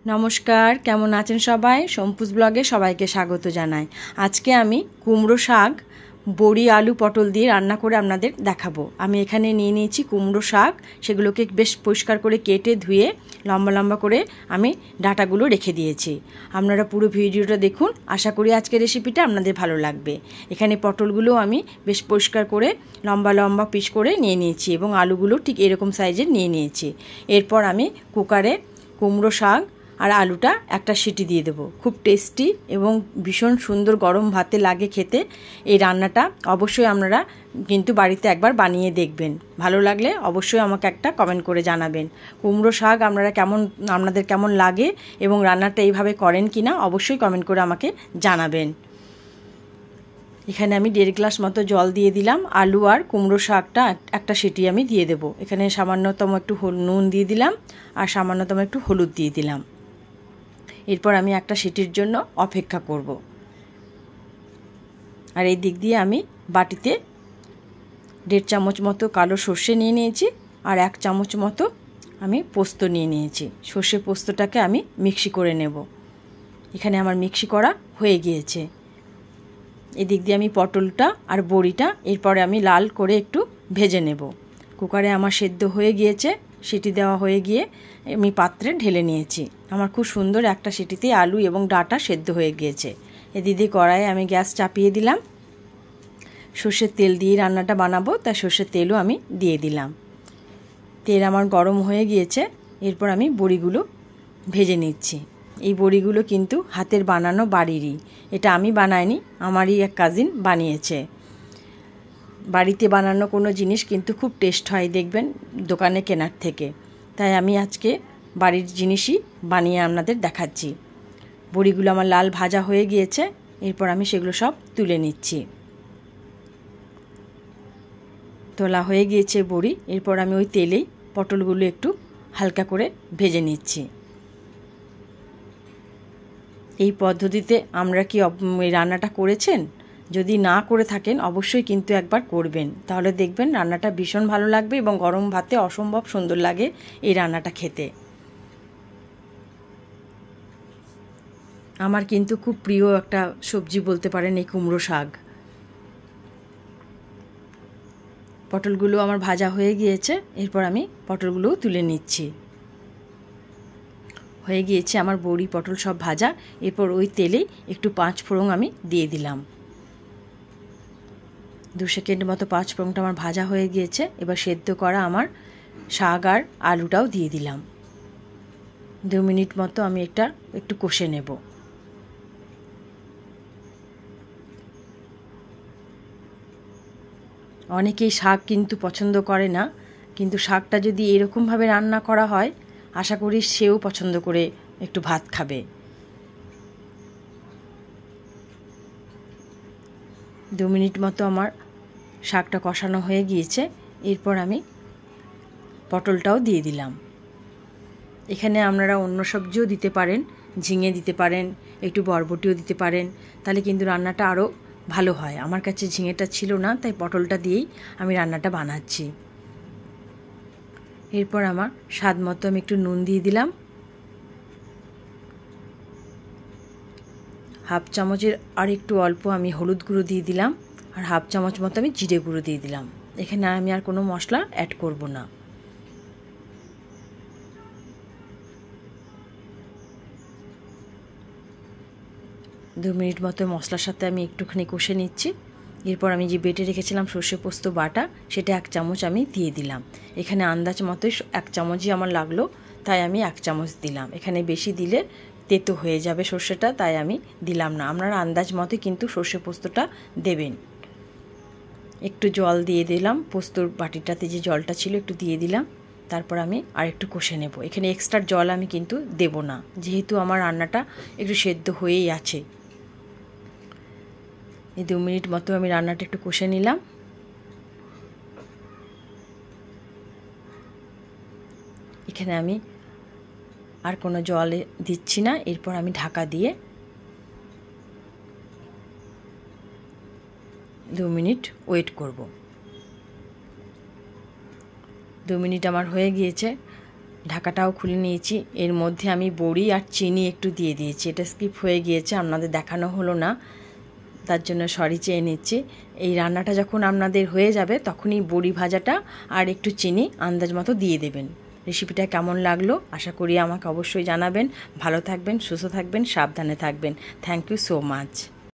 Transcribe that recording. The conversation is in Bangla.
নমস্কার, কেমন আছেন সবাই? সম্পুজ ব্লগে সবাইকে স্বাগত জানাই। আজকে আমি কুমড়ো শাক, বড়ি, আলু, পটল দিয়ে রান্না করে আপনাদের দেখাবো। আমি এখানে নিয়ে নিয়েছি কুমড়ো শাক, সেগুলোকে বেশ পরিষ্কার করে কেটে ধুয়ে লম্বা লম্বা করে আমি ডাঁটাগুলো রেখে দিয়েছি। আপনারা পুরো ভিডিওটা দেখুন, আশা করি আজকের রেসিপিটা আপনাদের ভালো লাগবে। এখানে পটলগুলো আমি বেশ পরিষ্কার করে লম্বা লম্বা পিস করে নিয়ে নিয়েছি এবং আলুগুলো ঠিক এরকম সাইজের নিয়ে নিয়েছি। এরপর আমি কুকারে কুমড়ো শাক আর আলুটা একটা সিটি দিয়ে দেবো। খুব টেস্টি এবং ভীষণ সুন্দর গরম ভাতে লাগে খেতে। এই রান্নাটা অবশ্যই আপনারা কিন্তু বাড়িতে একবার বানিয়ে দেখবেন। ভালো লাগলে অবশ্যই আমাকে একটা কমেন্ট করে জানাবেন। কুমড়ো শাক আপনাদের কেমন লাগে এবং রান্নাটা এইভাবে করেন কি না অবশ্যই কমেন্ট করে আমাকে জানাবেন। এখানে আমি 1.5 গ্লাস মতো জল দিয়ে দিলাম। আলু আর কুমড়ো শাকটা একটা সিটি আমি দিয়ে দেবো। এখানে সামান্যতম একটু নুন দিয়ে দিলাম আর সামান্যতম একটু হলুদ দিয়ে দিলাম। এরপর আমি একটা সিটির জন্য অপেক্ষা করব। আর এই দিক দিয়ে আমি বাটিতে 1.5 চামচ মতো কালো সর্ষে নিয়ে নিয়েছি আর 1 চামচ মতো আমি পোস্ত নিয়ে নিয়েছি। সর্ষে পোস্তটাকে আমি মিক্সি করে নেব। এখানে আমার মিক্সি করা হয়ে গিয়েছে। এদিক দিয়ে আমি পটলটা আর বড়িটা এরপরে আমি লাল করে একটু ভেজে নেব। কুকারে আমার সেদ্ধ হয়ে গিয়েছে, সিটি দেওয়া হয়ে গিয়ে আমি পাত্রে ঢেলে নিয়েছি। আমার খুব সুন্দর একটা সিটিতে আলু এবং ডাঁটা সেদ্ধ হয়ে গিয়েছে। এদিকে কড়াইয়ে আমি গ্যাস চাপিয়ে দিলাম। সর্ষের তেল দিয়ে রান্নাটা বানাবো, তাই সর্ষের তেলও আমি দিয়ে দিলাম। তেল আমার গরম হয়ে গিয়েছে। এরপর আমি বড়িগুলো ভেজে নিচ্ছি। এই বড়িগুলো কিন্তু হাতের বানানো বাড়িরই, এটা আমি বানাইনি, আমারই এক কাজিন বানিয়েছে। বাড়িতে বানানো কোনো জিনিস কিন্তু খুব টেস্ট হয় দেখবেন দোকানে কেনার থেকে। তাই আমি আজকে বাড়ির জিনিসই বানিয়ে আপনাদের দেখাচ্ছি। বড়িগুলো আমার লাল ভাজা হয়ে গিয়েছে। এরপর আমি সেগুলো সব তুলে নিচ্ছি। তোলা হয়ে গিয়েছে বড়ি। এরপর আমি ওই তেলেই পটলগুলো একটু হালকা করে ভেজে নিচ্ছি। এই পদ্ধতিতে আমরা কি এই রান্নাটা করেছেন? যদি না করে থাকেন অবশ্যই কিন্তু একবার করবেন, তাহলে দেখবেন রান্নাটা ভীষণ ভালো লাগবে এবং গরম ভাতে অসম্ভব সুন্দর লাগে এই রান্নাটা খেতে। আমার কিন্তু খুব প্রিয় একটা সবজি বলতে পারেন এই কুমড়ো শাক। পটলগুলো আমার ভাজা হয়ে গিয়েছে। এরপর আমি পটলগুলোও তুলে নিচ্ছি। হয়ে গিয়েছে আমার বড়ি পটল সব ভাজা। এরপর ওই তেলেই একটু 5 ফোড়ন আমি দিয়ে দিলাম। 2 সেকেন্ড মতো 5 ফোড়নটা আমার ভাজা হয়ে গিয়েছে। এবার সেদ্ধ করা আমার শাক আর আলুটাও দিয়ে দিলাম। 2 মিনিট মতো আমি এটা একটু কষে নেব। অনেকেই শাক কিন্তু পছন্দ করে না, কিন্তু শাকটা যদি এরকমভাবে রান্না করা হয় আশা করি সেও পছন্দ করে একটু ভাত খাবে। 2 মিনিট মতো আমার শাকটা কষানো হয়ে গিয়েছে। এরপর আমি পটলটাও দিয়ে দিলাম। এখানে আপনারা অন্য সবজিও দিতে পারেন, ঝিঙে দিতে পারেন, একটু বরবটিও দিতে পারেন, তাহলে কিন্তু রান্নাটা আরও ভালো হয়। আমার কাছে ঝিঙেটা ছিল না, তাই পটলটা দিয়েই আমি রান্নাটা বানাচ্ছি। এরপর আমার স্বাদ মতো আমি একটু নুন দিয়ে দিলাম। 1/2 চামচের আর একটু অল্প আমি হলুদ গুঁড়ো দিয়ে দিলাম আর 1/2 চামচ মতো আমি জিরে গুঁড়ো দিয়ে দিলাম। এখানে আমি আর কোনো মশলা অ্যাড করব না। দু মিনিট মতো মশলার সাথে আমি একটুখানি কষে নিচ্ছি। এরপর আমি যে বেটে রেখেছিলাম সর্ষে পোস্ত বাটা, সেটা 1 চামচ আমি দিয়ে দিলাম। এখানে আন্দাজ মতোই 1 চামচই আমার লাগলো, তাই আমি 1 চামচ দিলাম। এখানে বেশি দিলে তেতো হয়ে যাবে সর্ষেটা, তাই আমি দিলাম না। আপনারা আন্দাজ মতো কিন্তু সর্ষে পোস্তটা দেবেন। একটু জল দিয়ে দিলাম, পোস্তর বাটিটাতে যে জলটা ছিল একটু দিয়ে দিলাম। তারপর আমি আর একটু কষে নেব। এখানে এক্সট্রা জল আমি কিন্তু দেব না, যেহেতু আমার রান্নাটা একটু সেদ্ধ হয়েই আছে। এই 2 মিনিট মতো আমি রান্নাটা একটু কষে নিলাম। এখানে আমি আর কোনো জল দিচ্ছি না। এরপর আমি ঢাকা দিয়ে 2 মিনিট ওয়েট করব। 2 মিনিট আমার হয়ে গিয়েছে। ঢাকাটাও খুলে নিয়েছি। এর মধ্যে আমি বড়ি আর চিনি একটু দিয়ে দিয়েছি, এটা স্কিপ হয়ে গিয়েছে, আপনাদের দেখানো হলো না, তার জন্য সরি চেয়ে নিচ্ছি। এই রান্নাটা যখন আপনাদের হয়ে যাবে তখনই বড়ি ভাজাটা আর একটু চিনি আন্দাজ মতো দিয়ে দেবেন। রেসিপিটা কেমন লাগলো আশা করি আমাকে অবশ্যই জানাবেন। ভালো থাকবেন, সুস্থ থাকবেন, সাবধানে থাকবেন। Thank you so much.